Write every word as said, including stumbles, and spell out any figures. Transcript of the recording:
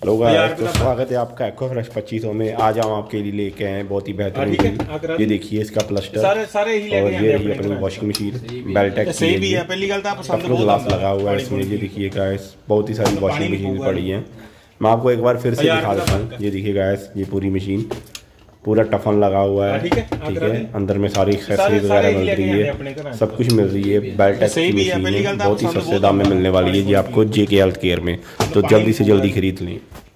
Hello guys, तो स्वागत है आपका एक्वा फ्रेश पच्चीसों में। आज हम आपके लिए लेके आए हैं बहुत ही बेहतरीन चीज। ये देखिए इसका प्लास्टर सारे सारे ही और ये रही अपनी वॉशिंग मशीन बेल्टेक की है। ये पहली गल टफलो ग्लास लगा हुआ है इसमें। ये देखिए गाइस बहुत ही सारी वॉशिंग मशीन पड़ी है। मैं आपको एक बार फिर से दिखा देता हूँ। ये देखिए गाइस, ये पूरी मशीन पूरा टफन लगा हुआ है। ठीक है, अंदर में सारी एक्सेसरी वगैरह मिल रही है, सब कुछ मिल रही है। बेल्टेक की मशीन है, बहुत ही सस्ते दाम में मिलने वाली है जी आपको जेके हेल्थ केयर में। तो जल्दी से जल्दी खरीद लें।